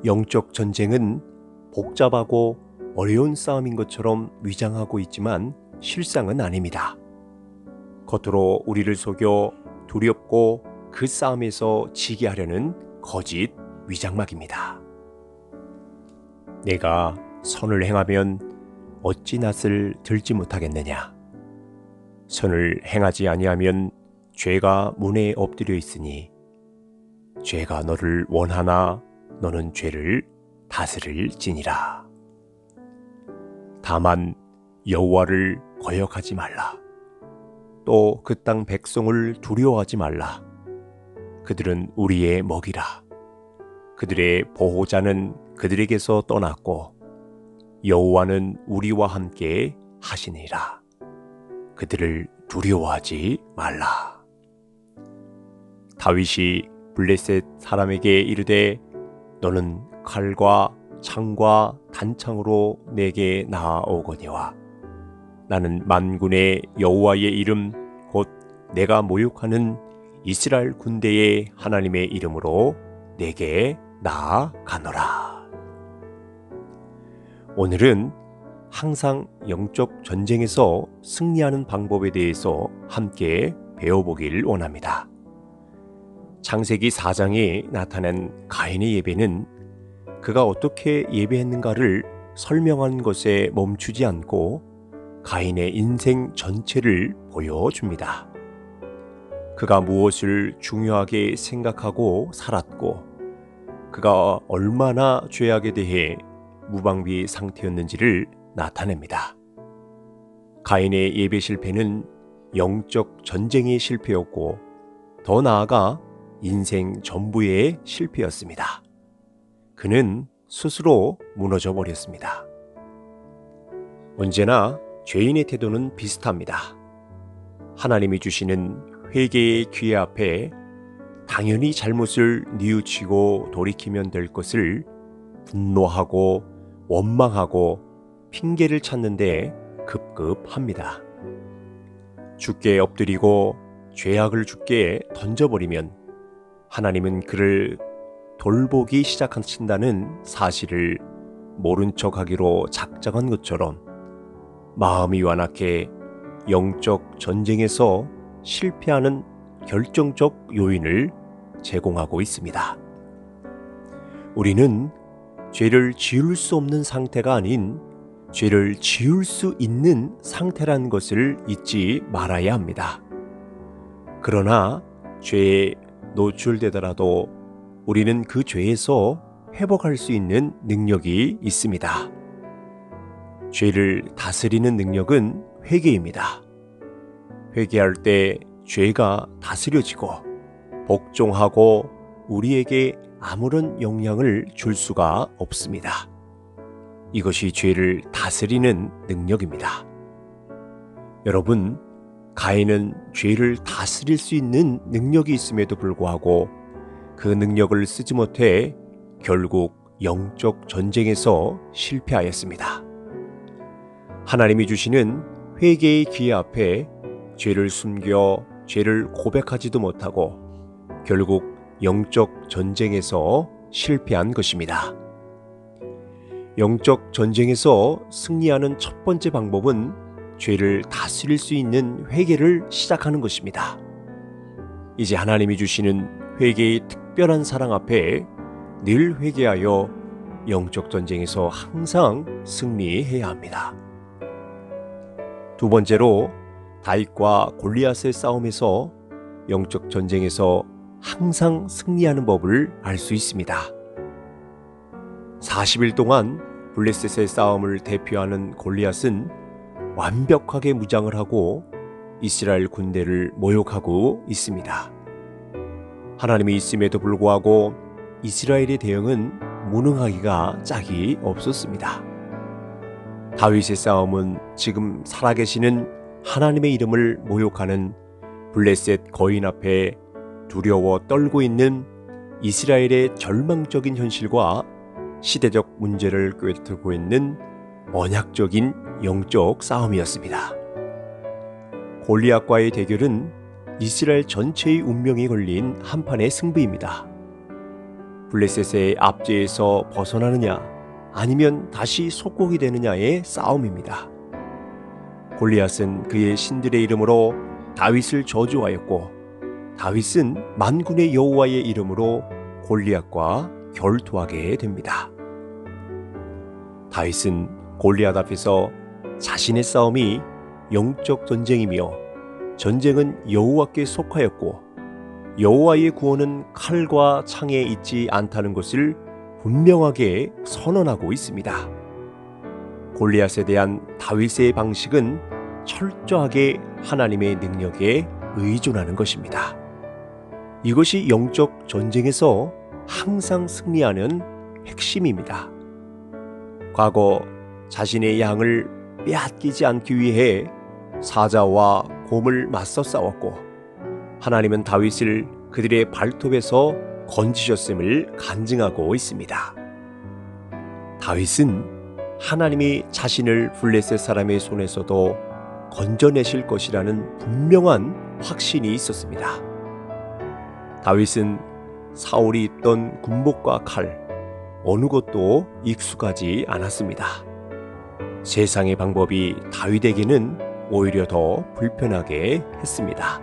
영적 전쟁은 복잡하고 어려운 싸움인 것처럼 위장하고 있지만 실상은 아닙니다. 겉으로 우리를 속여 두렵고 그 싸움에서 지게 하려는 거짓 위장막입니다. 내가 선을 행하면 어찌 낯을 들지 못하겠느냐. 선을 행하지 아니하면 죄가 문에 엎드려 있으니 죄가 너를 원하나 너는 죄를 다스릴지니라. 다만 여호와를 거역하지 말라. 또 그 땅 백성을 두려워하지 말라. 그들은 우리의 먹이라. 그들의 보호자는 그들에게서 떠났고 여호와는 우리와 함께 하시니라. 그들을 두려워하지 말라. 다윗이 블레셋 사람에게 이르되 너는 칼과 창과 단창으로 내게 나아오거니와 나는 만군의 여호와의 이름 곧 내가 모욕하는 이스라엘 군대의 하나님의 이름으로 내게 나아가노라. 오늘은 항상 영적 전쟁에서 승리하는 방법에 대해서 함께 배워보길 원합니다. 창세기 4장에 나타난 가인의 예배는 그가 어떻게 예배했는가를 설명하는 것에 멈추지 않고 가인의 인생 전체를 보여줍니다. 그가 무엇을 중요하게 생각하고 살았고 그가 얼마나 죄악에 대해 무방비 상태였는지를 나타냅니다. 가인의 예배 실패는 영적 전쟁의 실패였고 더 나아가 인생 전부의 실패였습니다. 그는 스스로 무너져 버렸습니다. 언제나 죄인의 태도는 비슷합니다. 하나님이 주시는 회개의 기회 앞에 당연히 잘못을 뉘우치고 돌이키면 될 것을 분노하고 원망하고 핑계를 찾는데 급급합니다. 주께 엎드리고 죄악을 주께 던져버리면 하나님은 그를 돌보기 시작하신다는 사실을 모른 척하기로 작정한 것처럼 마음이 완악해 영적 전쟁에서 실패하는 결정적 요인을 제공하고 있습니다. 우리는 죄를 지울 수 없는 상태가 아닌 죄를 지을 수 있는 상태라는 것을 잊지 말아야 합니다. 그러나 죄에 노출되더라도 우리는 그 죄에서 회복할 수 있는 능력이 있습니다. 죄를 다스리는 능력은 회개입니다. 회개할 때 죄가 다스려지고 복종하고 우리에게 아무런 영향을 줄 수가 없습니다. 이것이 죄를 다스리는 능력입니다. 여러분, 가인은 죄를 다스릴 수 있는 능력이 있음에도 불구하고 그 능력을 쓰지 못해 결국 영적 전쟁에서 실패하였습니다. 하나님이 주시는 회개의 기회 앞에 죄를 숨겨 죄를 고백하지도 못하고 결국 영적 전쟁에서 실패한 것입니다. 영적 전쟁에서 승리하는 첫 번째 방법은 죄를 다스릴 수 있는 회개를 시작하는 것입니다. 이제 하나님이 주시는 회개의 특별한 사랑 앞에 늘 회개하여 영적 전쟁에서 항상 승리해야 합니다. 두 번째로 다윗과 골리앗의 싸움에서 영적 전쟁에서 항상 승리하는 법을 알 수 있습니다. 40일 동안 블레셋의 싸움을 대표하는 골리앗은 완벽하게 무장을 하고 이스라엘 군대를 모욕하고 있습니다. 하나님이 있음에도 불구하고 이스라엘의 대응은 무능하기가 짝이 없었습니다. 다윗의 싸움은 지금 살아계시는 하나님의 이름을 모욕하는 블레셋 거인 앞에 두려워 떨고 있는 이스라엘의 절망적인 현실과 시대적 문제를 꿰뚫고 있는 언약적인 영적 싸움이었습니다. 골리앗과의 대결은 이스라엘 전체의 운명이 걸린 한판의 승부입니다. 블레셋의 압제에서 벗어나느냐 아니면 다시 속국이 되느냐의 싸움입니다. 골리앗은 그의 신들의 이름으로 다윗을 저주하였고 다윗은 만군의 여호와의 이름으로 골리앗과 결투하게 됩니다. 다윗은 골리앗 앞에서 자신의 싸움이 영적 전쟁이며 전쟁은 여호와께 속하였고 여호와의 구원은 칼과 창에 있지 않다는 것을 분명하게 선언하고 있습니다. 골리앗에 대한 다윗의 방식은 철저하게 하나님의 능력에 의존하는 것입니다. 이것이 영적 전쟁에서 항상 승리하는 핵심입니다. 과거 자신의 양을 빼앗기지 않기 위해 사자와 곰을 맞서 싸웠고 하나님은 다윗을 그들의 발톱에서 건지셨음을 간증하고 있습니다. 다윗은 하나님이 자신을 블레셋 사람의 손에서도 건져내실 것이라는 분명한 확신이 있었습니다. 다윗은 사울이 입던 군복과 칼, 어느 것도 익숙하지 않았습니다. 세상의 방법이 다윗에게는 오히려 더 불편하게 했습니다.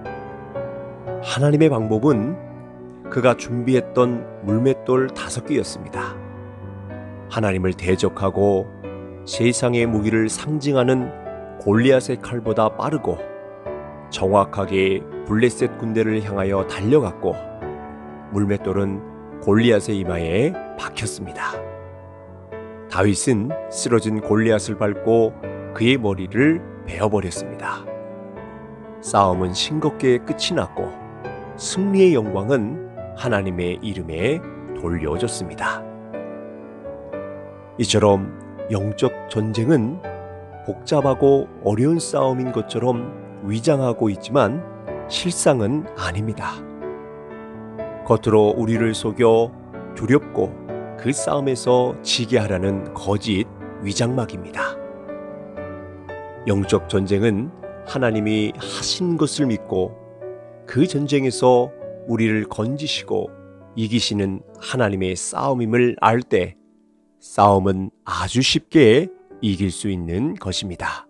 하나님의 방법은 그가 준비했던 물맷돌 5개였습니다. 하나님을 대적하고 세상의 무기를 상징하는 골리앗의 칼보다 빠르고 정확하게 블레셋 군대를 향하여 달려갔고 물맷돌은 골리앗의 이마에 박혔습니다. 다윗은 쓰러진 골리앗을 밟고 그의 머리를 베어버렸습니다. 싸움은 싱겁게 끝이 났고 승리의 영광은 하나님의 이름에 돌려졌습니다. 이처럼 영적 전쟁은 복잡하고 어려운 싸움인 것처럼 위장하고 있지만 실상은 아닙니다. 겉으로 우리를 속여 두렵고 그 싸움에서 지게 하려는 거짓 위장막입니다. 영적 전쟁은 하나님이 하신 것을 믿고 그 전쟁에서 우리를 건지시고 이기시는 하나님의 싸움임을 알 때 싸움은 아주 쉽게 이길 수 있는 것입니다.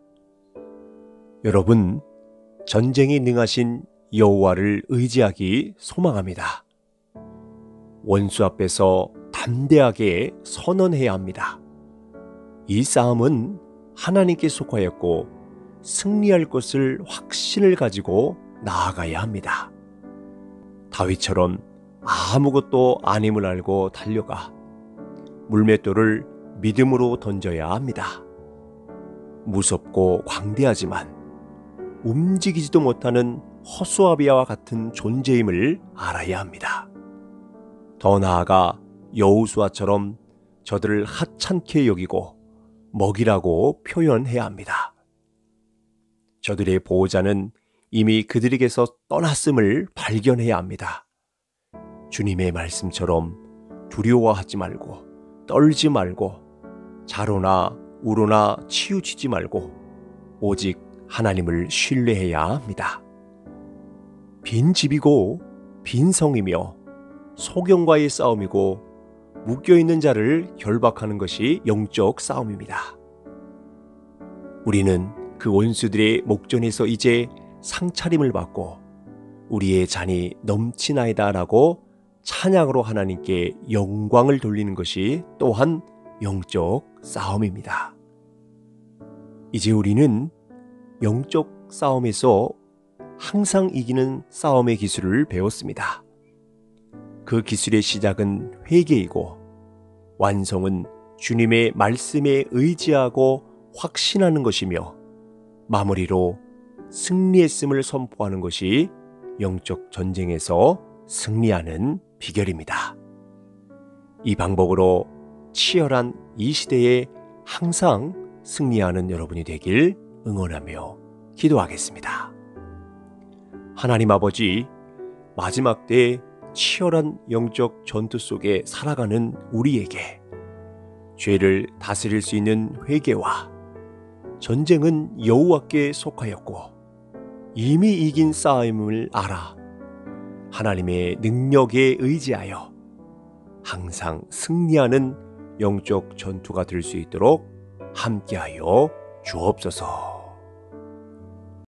여러분, 전쟁에 능하신 여호와를 의지하기 소망합니다. 원수 앞에서 담대하게 선언해야 합니다. 이 싸움은 하나님께 속하였고 승리할 것을 확신을 가지고 나아가야 합니다. 다윗처럼 아무것도 아님을 알고 달려가 물맷돌을 믿음으로 던져야 합니다. 무섭고 광대하지만 움직이지도 못하는 허수아비와 같은 존재임을 알아야 합니다. 더 나아가 여호수아처럼 저들을 하찮게 여기고 먹이라고 표현해야 합니다. 저들의 보호자는 이미 그들에게서 떠났음을 발견해야 합니다. 주님의 말씀처럼 두려워하지 말고 떨지 말고 자로나 우로나 치우치지 말고 오직 하나님을 신뢰해야 합니다. 빈 집이고 빈 성이며 소경과의 싸움이고 묶여있는 자를 결박하는 것이 영적 싸움입니다. 우리는 그 원수들의 목전에서 이제 상차림을 받고 우리의 잔이 넘치나이다 라고 찬양으로 하나님께 영광을 돌리는 것이 또한 영적 싸움입니다. 이제 우리는 영적 싸움에서 항상 이기는 싸움의 기술을 배웠습니다. 그 기술의 시작은 회개이고 완성은 주님의 말씀에 의지하고 확신하는 것이며 마무리로 승리했음을 선포하는 것이 영적 전쟁에서 승리하는 비결입니다. 이 방법으로 치열한 이 시대에 항상 승리하는 여러분이 되길 응원하며 기도하겠습니다. 하나님 아버지, 마지막 때에 치열한 영적 전투 속에 살아가는 우리에게 죄를 다스릴 수 있는 회개와 전쟁은 여호와께 속하였고 이미 이긴 싸움을 알아 하나님의 능력에 의지하여 항상 승리하는 영적 전투가 될 수 있도록 함께하여 주옵소서.